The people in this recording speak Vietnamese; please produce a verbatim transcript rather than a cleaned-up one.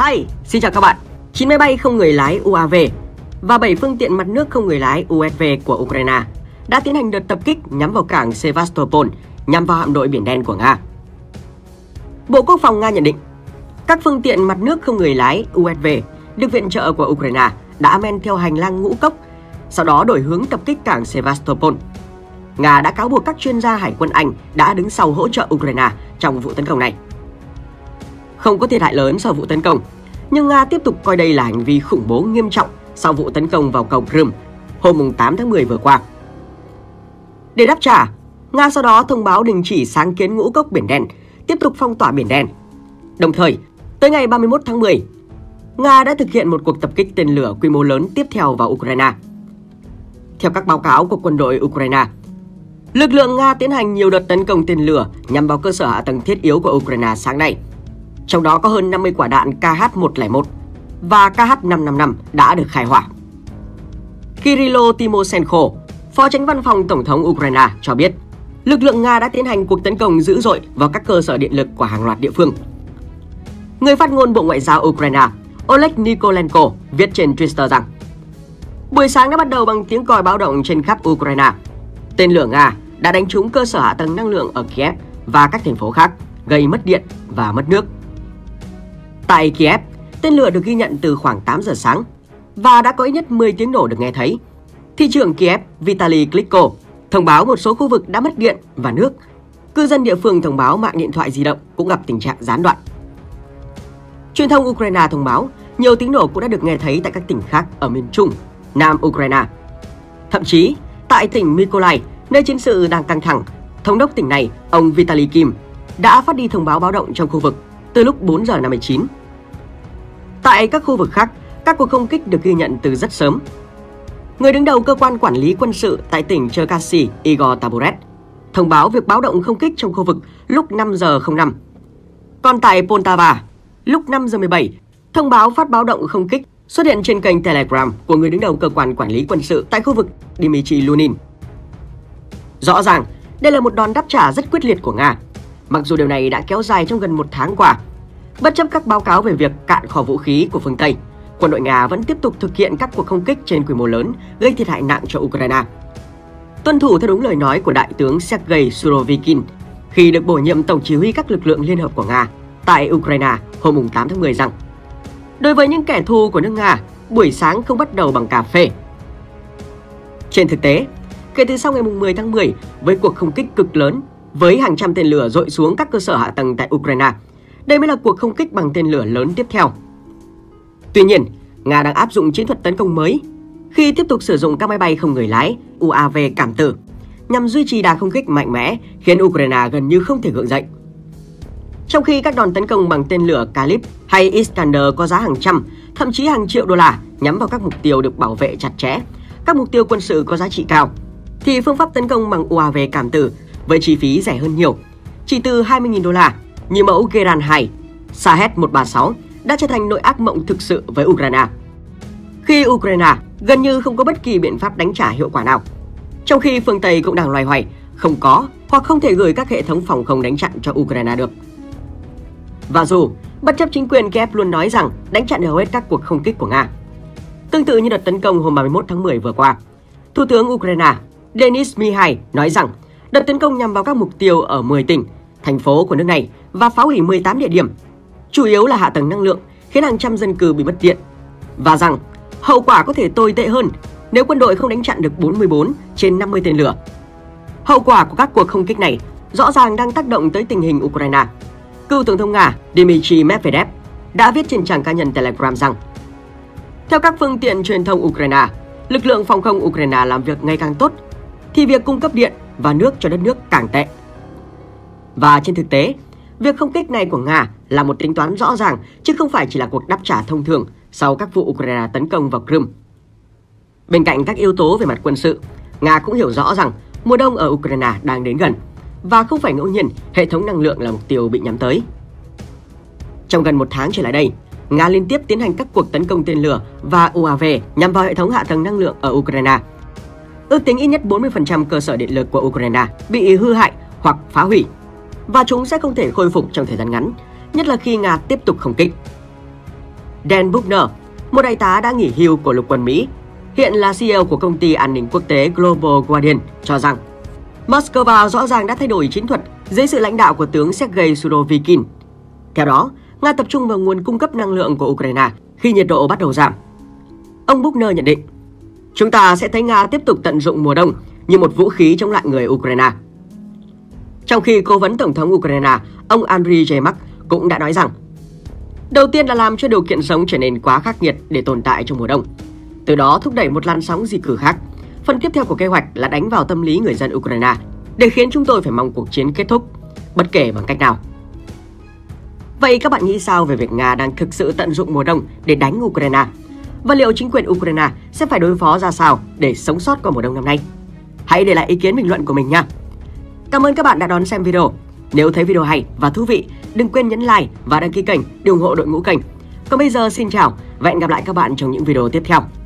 Hi, xin chào các bạn. chín máy bay không người lái u a vê và bảy phương tiện mặt nước không người lái u ét vê của Ukraine đã tiến hành đợt tập kích nhắm vào cảng Sevastopol, nhằm vào hạm đội Biển Đen của Nga. Bộ Quốc phòng Nga nhận định, các phương tiện mặt nước không người lái u ét vê được viện trợ của Ukraine đã men theo hành lang ngũ cốc, sau đó đổi hướng tập kích cảng Sevastopol. Nga đã cáo buộc các chuyên gia Hải quân Anh đã đứng sau hỗ trợ Ukraine trong vụ tấn công này. Không có thiệt hại lớn sau vụ tấn công, nhưng Nga tiếp tục coi đây là hành vi khủng bố nghiêm trọng sau vụ tấn công vào cầu Crimea hôm tám tháng mười vừa qua. Để đáp trả, Nga sau đó thông báo đình chỉ sáng kiến ngũ cốc Biển Đen, tiếp tục phong tỏa Biển Đen. Đồng thời, tới ngày ba mươi mốt tháng mười, Nga đã thực hiện một cuộc tập kích tên lửa quy mô lớn tiếp theo vào Ukraine. Theo các báo cáo của quân đội Ukraine, lực lượng Nga tiến hành nhiều đợt tấn công tên lửa nhằm vào cơ sở hạ tầng thiết yếu của Ukraine sáng nay. Trong đó có hơn năm mươi quả đạn K H một không một và K H năm năm năm đã được khai hỏa. Kirilo Timoshenko, Phó Chánh Văn phòng Tổng thống Ukraine cho biết, lực lượng Nga đã tiến hành cuộc tấn công dữ dội vào các cơ sở điện lực của hàng loạt địa phương. Người phát ngôn Bộ Ngoại giao Ukraine Oleg Nikolenko viết trên Twitter rằng, buổi sáng đã bắt đầu bằng tiếng còi báo động trên khắp Ukraine. Tên lửa Nga đã đánh trúng cơ sở hạ tầng năng lượng ở Kiev và các thành phố khác, gây mất điện và mất nước. Tại Kiev, tên lửa được ghi nhận từ khoảng tám giờ sáng và đã có ít nhất mười tiếng nổ được nghe thấy. Thị trưởng Kiev Vitaly Klitschko thông báo một số khu vực đã mất điện và nước. Cư dân địa phương thông báo mạng điện thoại di động cũng gặp tình trạng gián đoạn. Truyền thông Ukraine thông báo nhiều tiếng nổ cũng đã được nghe thấy tại các tỉnh khác ở miền Trung, Nam Ukraine. Thậm chí, tại tỉnh Mykolaiv, nơi chiến sự đang căng thẳng, thống đốc tỉnh này, ông Vitaly Kim, đã phát đi thông báo báo động trong khu vực từ lúc bốn giờ năm mươi chín. Tại các khu vực khác, các cuộc không kích được ghi nhận từ rất sớm. Người đứng đầu cơ quan quản lý quân sự tại tỉnh Cherkasy, Igor Taburet, thông báo việc báo động không kích trong khu vực lúc năm giờ không năm. Còn tại Poltava, lúc năm giờ mười bảy, thông báo phát báo động không kích xuất hiện trên kênh Telegram của người đứng đầu cơ quan quản lý quân sự tại khu vực Dmitry Lunin. Rõ ràng, đây là một đòn đáp trả rất quyết liệt của Nga, mặc dù điều này đã kéo dài trong gần một tháng qua. Bất chấp các báo cáo về việc cạn kho vũ khí của phương Tây, quân đội Nga vẫn tiếp tục thực hiện các cuộc không kích trên quy mô lớn, gây thiệt hại nặng cho Ukraine. Tuân thủ theo đúng lời nói của Đại tướng Sergei Surovikin khi được bổ nhiệm Tổng chỉ huy các lực lượng liên hợp của Nga tại Ukraine hôm tám tháng mười rằng, đối với những kẻ thù của nước Nga, buổi sáng không bắt đầu bằng cà phê. Trên thực tế, kể từ sau ngày mười tháng mười, với cuộc không kích cực lớn, với hàng trăm tên lửa dội xuống các cơ sở hạ tầng tại Ukraine, đây mới là cuộc không kích bằng tên lửa lớn tiếp theo. Tuy nhiên, Nga đang áp dụng chiến thuật tấn công mới khi tiếp tục sử dụng các máy bay không người lái u a vê cảm tử nhằm duy trì đà không kích mạnh mẽ, khiến Ukraine gần như không thể gượng dậy. Trong khi các đòn tấn công bằng tên lửa Kalib hay Iskander có giá hàng trăm, thậm chí hàng triệu đô la nhắm vào các mục tiêu được bảo vệ chặt chẽ, các mục tiêu quân sự có giá trị cao, thì phương pháp tấn công bằng u a vê cảm tử với chi phí rẻ hơn nhiều, chỉ từ hai mươi nghìn đô la, như mẫu Geran hai, Shahed một ba sáu đã trở thành nỗi ác mộng thực sự với Ukraine. Khi Ukraine gần như không có bất kỳ biện pháp đánh trả hiệu quả nào, trong khi phương Tây cũng đang loay hoay, không có hoặc không thể gửi các hệ thống phòng không đánh chặn cho Ukraine được. Và dù bất chấp chính quyền Kiev luôn nói rằng đánh chặn hầu hết các cuộc không kích của Nga, tương tự như đợt tấn công hôm ba mươi mốt tháng mười vừa qua, Thủ tướng Ukraine Denis Mihai nói rằng đợt tấn công nhằm vào các mục tiêu ở mười tỉnh, thành phố của nước này và phá hủy mười tám địa điểm, chủ yếu là hạ tầng năng lượng, khiến hàng trăm dân cư bị mất điện, và rằng hậu quả có thể tồi tệ hơn nếu quân đội không đánh chặn được bốn mươi bốn trên năm mươi tên lửa. Hậu quả của các cuộc không kích này rõ ràng đang tác động tới tình hình Ukraine. Cựu Tổng thống Nga Dmitry Medvedev đã viết trên trang cá nhân Telegram rằng, theo các phương tiện truyền thông Ukraine, lực lượng phòng không Ukraine làm việc ngày càng tốt, thì việc cung cấp điện và nước cho đất nước càng tệ. Và trên thực tế, việc không kích này của Nga là một tính toán rõ ràng, chứ không phải chỉ là cuộc đáp trả thông thường sau các vụ Ukraine tấn công vào Crimea. Bên cạnh các yếu tố về mặt quân sự, Nga cũng hiểu rõ rằng mùa đông ở Ukraine đang đến gần, và không phải ngẫu nhiên hệ thống năng lượng là mục tiêu bị nhắm tới. Trong gần một tháng trở lại đây, Nga liên tiếp tiến hành các cuộc tấn công tên lửa và u a vê nhằm vào hệ thống hạ tầng năng lượng ở Ukraine. Ước tính ít nhất bốn mươi phần trăm cơ sở điện lực của Ukraine bị hư hại hoặc phá hủy, và chúng sẽ không thể khôi phục trong thời gian ngắn, nhất là khi Nga tiếp tục không kích. Dan Buckner, một đại tá đã nghỉ hưu của lục quân Mỹ, hiện là xê e ô của công ty an ninh quốc tế Global Guardian, cho rằng Moscow rõ ràng đã thay đổi chiến thuật dưới sự lãnh đạo của tướng Sergei Surovikin. Theo đó, Nga tập trung vào nguồn cung cấp năng lượng của Ukraine khi nhiệt độ bắt đầu giảm. Ông Buckner nhận định, chúng ta sẽ thấy Nga tiếp tục tận dụng mùa đông như một vũ khí chống lại người Ukraine. Trong khi cố vấn Tổng thống Ukraine, ông Andriy Yermak cũng đã nói rằng, đầu tiên là làm cho điều kiện sống trở nên quá khắc nghiệt để tồn tại trong mùa đông, từ đó thúc đẩy một làn sóng di cư khác. Phần tiếp theo của kế hoạch là đánh vào tâm lý người dân Ukraine để khiến chúng tôi phải mong cuộc chiến kết thúc, bất kể bằng cách nào. Vậy các bạn nghĩ sao về việc Nga đang thực sự tận dụng mùa đông để đánh Ukraine? Và liệu chính quyền Ukraine sẽ phải đối phó ra sao để sống sót qua mùa đông năm nay? Hãy để lại ý kiến bình luận của mình nha! Cảm ơn các bạn đã đón xem video. Nếu thấy video hay và thú vị, đừng quên nhấn like và đăng ký kênh để ủng hộ đội ngũ kênh. Còn bây giờ xin chào và hẹn gặp lại các bạn trong những video tiếp theo.